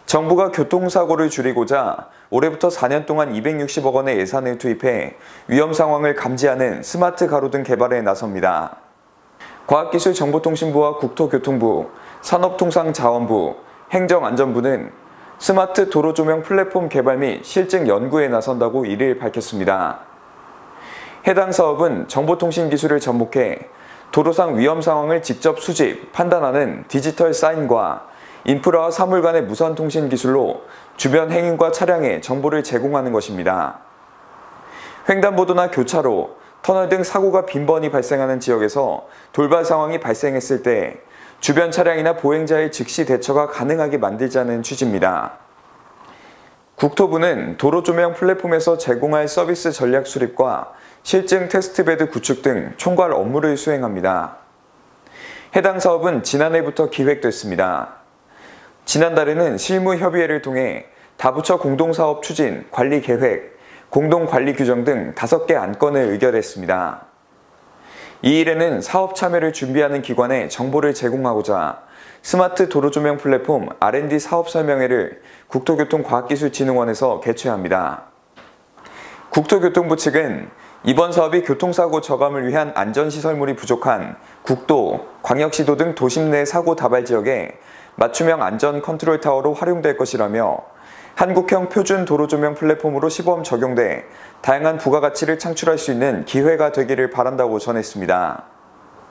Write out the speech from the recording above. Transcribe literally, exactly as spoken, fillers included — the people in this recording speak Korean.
정부가 교통사고를 줄이고자 올해부터 사 년 동안 이백육십억 원의 예산을 투입해 위험 상황을 감지하는 스마트 가로등 개발에 나섭니다. 과학기술정보통신부와 국토교통부, 산업통상자원부, 행정안전부는 스마트 도로조명 플랫폼 개발 및 실증 연구에 나선다고 이를 밝혔습니다. 해당 사업은 정보통신 기술을 접목해 도로상 위험 상황을 직접 수집, 판단하는 디지털 사인과 인프라와 사물 간의 무선 통신 기술로 주변 행인과 차량에 정보를 제공하는 것입니다. 횡단보도나 교차로, 터널 등 사고가 빈번히 발생하는 지역에서 돌발 상황이 발생했을 때 주변 차량이나 보행자의 즉시 대처가 가능하게 만들자는 취지입니다. 국토부는 도로조명 플랫폼에서 제공할 서비스 전략 수립과 실증 테스트베드 구축 등 총괄 업무를 수행합니다. 해당 사업은 지난해부터 기획됐습니다. 지난달에는 실무협의회를 통해 다부처 공동사업 추진, 관리 계획, 공동관리 규정 등 다섯 개 안건을 의결했습니다. 이 일에는 사업 참여를 준비하는 기관에 정보를 제공하고자 스마트 도로조명 플랫폼 알 앤 디 사업 설명회를 국토교통과학기술진흥원에서 개최합니다. 국토교통부 측은 이번 사업이 교통사고 저감을 위한 안전시설물이 부족한 국도, 광역시도 등 도심 내 사고 다발 지역에 맞춤형 안전 컨트롤 타워로 활용될 것이라며 한국형 표준 도로조명 플랫폼으로 시범 적용돼 다양한 부가가치를 창출할 수 있는 기회가 되기를 바란다고 전했습니다.